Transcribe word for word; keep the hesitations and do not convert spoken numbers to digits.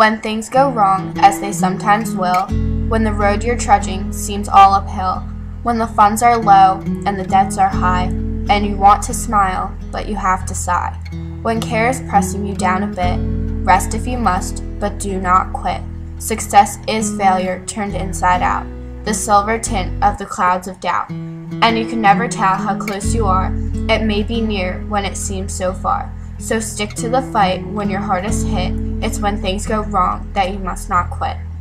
When things go wrong, as they sometimes will, when the road you're trudging seems all uphill, when the funds are low and the debts are high, and you want to smile, but you have to sigh. When care is pressing you down a bit, rest if you must, but do not quit. Success is failure turned inside out, the silver tint of the clouds of doubt. And you can never tell how close you are, it may be near when it seems so far. So stick to the fight when your heart is hit, it's when things go wrong that you must not quit.